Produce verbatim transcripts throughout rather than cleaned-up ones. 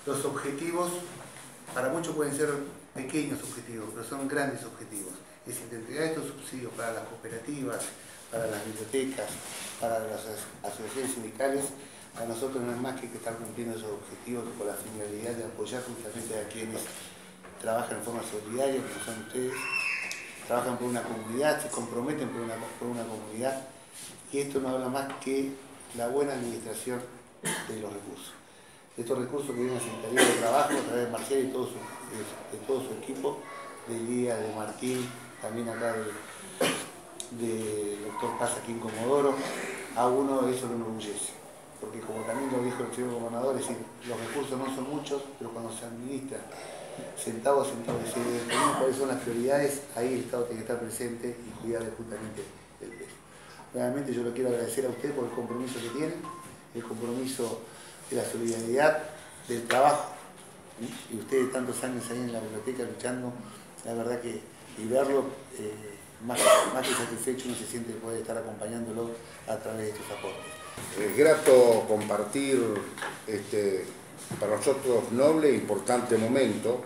Los objetivos, para muchos pueden ser pequeños objetivos, pero son grandes objetivos. Es decir, entregar estos subsidios para las cooperativas, para las bibliotecas, para las asociaciones sindicales, a nosotros no es más que estar cumpliendo esos objetivos con la finalidad de apoyar justamente a quienes trabajan en forma solidaria, como son ustedes, trabajan por una comunidad, se comprometen por una, por una comunidad, y esto no habla más que la buena administración de los recursos. Estos recursos que vienen a Secretaría de Trabajo a través de Marcelo y todo su, de, de todo su equipo, de Lía, de Martín, también acá de, de doctor Paz aquí en Comodoro, a uno eso lo enorgullece. Porque como también lo dijo el señor gobernador, es decir, los recursos no son muchos, pero cuando se administra centavo a centavo, si determinamos cuáles son las prioridades, ahí el Estado tiene que estar presente y cuidar justamente el peso. Realmente yo le quiero agradecer a usted por el compromiso que tienen, el compromiso de la solidaridad, del trabajo, ¿sí? Y usted tantos años ahí en la biblioteca luchando, la verdad que y verlo eh, más, más que satisfecho uno se siente de poder estar acompañándolo a través de estos aportes. Es grato compartir este, para nosotros noble e importante momento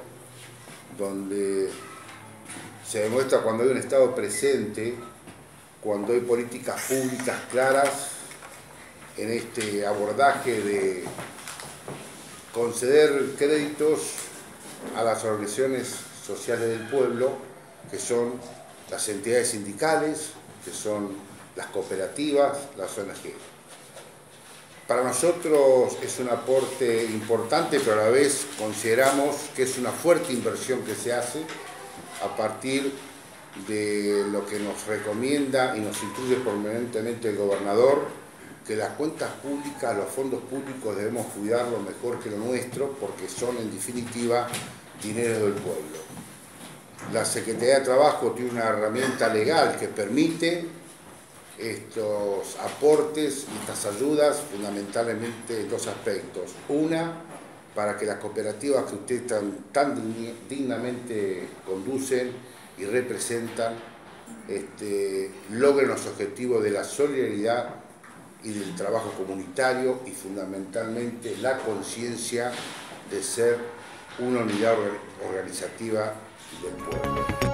donde se demuestra cuando hay un Estado presente, cuando hay políticas públicas claras en este abordaje de conceder créditos a las organizaciones sociales del pueblo, que son las entidades sindicales, que son las cooperativas, las O N G. Para nosotros es un aporte importante, pero a la vez consideramos que es una fuerte inversión que se hace a partir de lo que nos recomienda y nos instruye permanentemente el gobernador, que las cuentas públicas, los fondos públicos debemos cuidarlo mejor que lo nuestro, porque son en definitiva dinero del pueblo. La Secretaría de Trabajo tiene una herramienta legal que permite estos aportes y estas ayudas fundamentalmente en dos aspectos. Una, para que las cooperativas que ustedes tan, tan dignamente conducen y representan este, logren los objetivos de la solidaridad y del trabajo comunitario y fundamentalmente la conciencia de ser una unidad organizativa del pueblo.